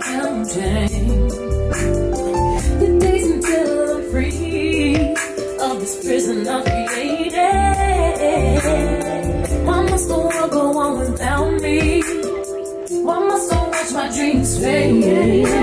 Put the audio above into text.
counting the days until I'm free of this prison I've created. Why must the world go on without me? Why must I watch my dreams fade?